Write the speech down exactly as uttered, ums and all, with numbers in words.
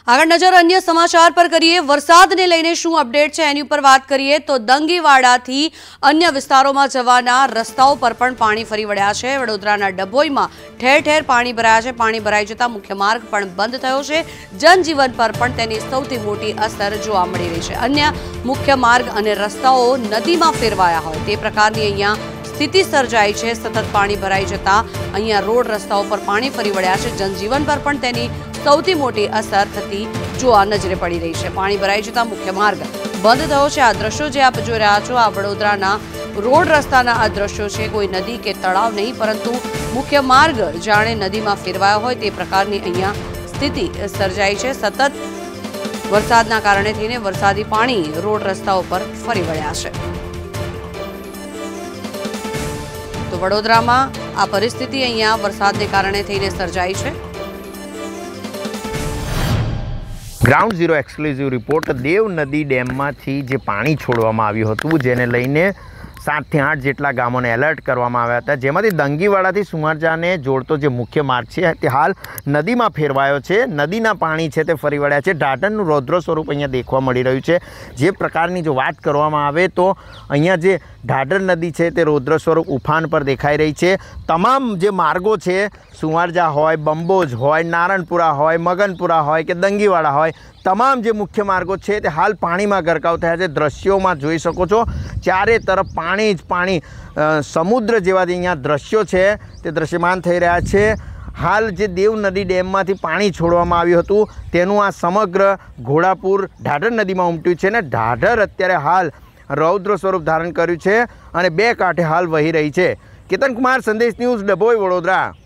આગળ નજર અન્ય સમાચાર પર કરીએ। વરસાદને લઈને શું અપડેટ છે એની ઉપર વાત કરીએ તો દંગીવાડાથી અન્ય વિસ્તારોમાં જવાના રસ્તાઓ પર પણ પાણી ફરી વળ્યા છે। વડોદરાના ડભોઈમાં ઠેર ઠેર પાણી ભરાયા છે। પાણી ભરાઈ જતા મુખ્ય માર્ગ પણ બંધ થયો છે। જનજીવન પર પણ તેની સૌથી મોટી અસર જોવા મળી રહી છે। અન્ય મુખ્ય માર્ગ અને રસ્તાઓ નદીમાં ફેરવાયા હોય તે પ્રકારની અહીંયા સ્થિતિ સર્જાઈ છે। સતત પાણી ભરાઈ જતા અહીંયા રોડ રસ્તાઓ પર પાણી ફરી વળ્યા છે। જનજીવન પર પણ તેની સૌથી મોટી અસર થતી જોવા નજરે પડી રહી છે। પાણી ભરાઈ જતા મુખ્ય માર્ગ બંધ થયો છે। આ દ્રશ્યો જે આપ જોઈ રહ્યા છો આ વડોદરાના રોડ રસ્તાના આ દ્રશ્યો છે। કોઈ નદી કે તળાવ નહીં પરંતુ મુખ્ય માર્ગ જાણે નદીમાં ફેરવાયો હોય તે પ્રકારની અહીંયા સ્થિતિ સર્જાઈ છે। સતત વરસાદના કારણે થઈને વરસાદી પાણી રોડ રસ્તાઓ પર ફરી વળ્યા છે। તો વડોદરામાં આ પરિસ્થિતિ અહીંયા વરસાદને કારણે થઈને સર્જાઈ છે। Ground zero exclusive report. Dev નદી ડેમમાંથી જે પાણી છોડવામાં આવ્યું હતું જેને લઈને સાતથી આઠ જેટલા ગામોને એલર્ટ કરવામાં આવ્યા હતા, જેમાંથી દંગીવાડાથી સુમારજાને જોડતો જે મુખ્ય માર્ગ છે તે હાલ નદીમાં ફેરવાયો છે। નદીના પાણી છે તે ફરી વળ્યા છે। ઢાઢરનું રૌદ્ર સ્વરૂપ અહીંયા દેખવા મળી રહ્યું છે। જે પ્રકારની જો વાત કરવામાં આવે તો અહીંયા જે ઢાઢર નદી છે તે રૌદ્ર સ્વરૂપ ઉફાન પર દેખાઈ રહી છે। તમામ જે માર્ગો છે સુમારજા હોય, બંબોજ હોય, નારણપુરા હોય, મગનપુરા હોય કે દંગીવાડા હોય, તમામ જે મુખ્ય માર્ગો છે તે હાલ પાણીમાં ગરકાવ થયા છે। દ્રશ્યોમાં જોઈ શકો છો ચારે તરફ પાણી જ પાણી, સમુદ્ર જેવા અહીંયા દ્રશ્યો છે તે દ્રશ્યમાન થઈ રહ્યા છે। હાલ જે દેવ નદી ડેમમાંથી પાણી છોડવામાં આવ્યું હતું તેનું આ સમગ્ર ઘોડાપુર ઢાઢર નદીમાં ઉમટ્યું છે ને ઢાઢર અત્યારે હાલ રૌદ્ર સ્વરૂપ ધારણ કર્યું છે અને બે કાંઠે હાલ વહી રહી છે। કેતન કુમાર, સંદેશ ન્યૂઝ, ડભોઈ, વડોદરા।